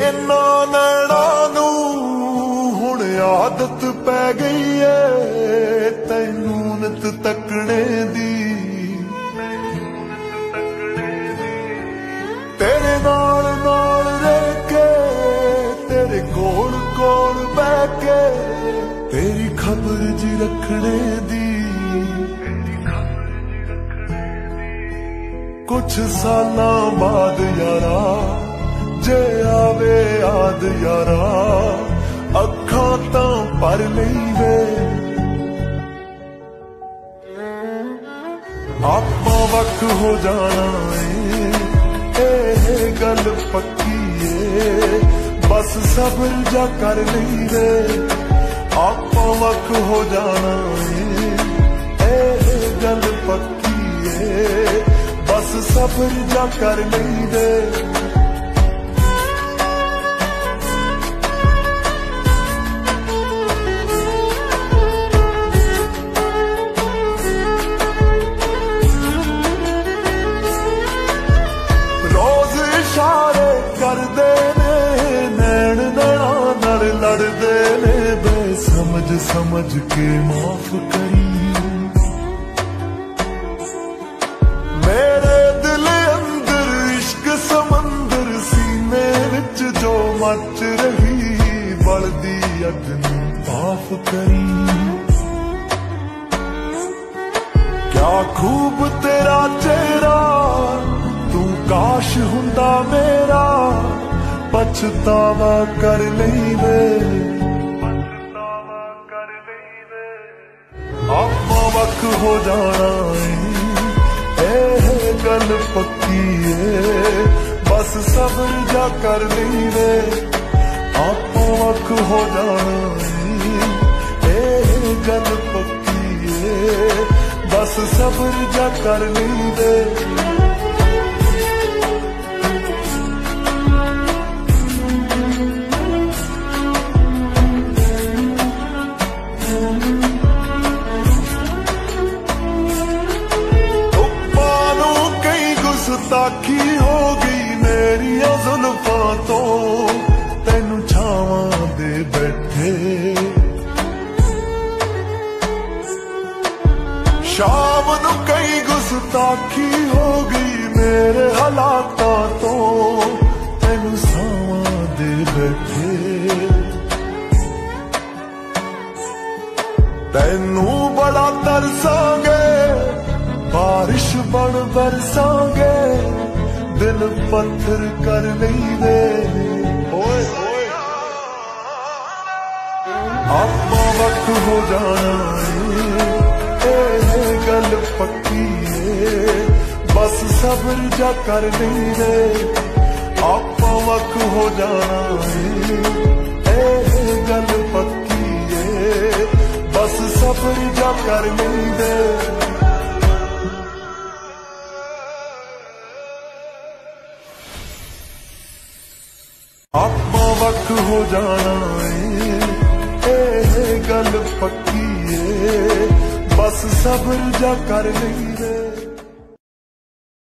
इन्ना नैना नू हुण आदत पै गई है तैनू नित तकने दी। तेरे नाल नाल रह के तेरे कोल कोल बह के तेरी खबर जी रखने दी। कुछ सालां बाद यारा जे आवे याद यारा अखां तां भर लई वे। आपां वक्त हो जाना ए गल पक्की है बस सब्र जा कर लई वे। आपां वक्त हो जाना ए गल पक्की है बस सब्र जा कर लई वे। करदे ने नैन नैना नाल लड़दे ने बेसमझ समझ के माफ करी। मेरे दिल अंदर इश्क समंदर सीने विच जो मच रही बलदी अग नूं माफ करी। क्या खूब तेरा चेहरा तू काश हुंदा मेरा पछतावा कर लई वे। आपां वक्त हो जाना ए गल पक्की है बस सब्र जा कर लई वे। आपां वक्त हो जाना ए गल पक्की है बस सब्र जा कर लई वे। ताकी हो गई मेरी जुल्फां तो तैनू छावां दे बैठे। शाम नू कई गुस्ताखी हो गई मेरे हालातां तो तैनू छावां दे बैठे। तैनू बड़ा तरसांगे बारिश बन बरसांगे दिल पत्थर कर लई वे। आपां वक्त हो जाना ए गल पक्की है बस सब्र जा कर लई वे। आपां वक्त हो जाना ए गल पक्की है बस सब्र जा कर लई वे। आपां वक्त हो जाना ए गल पक्की है बस सब्र जा कर लई वे।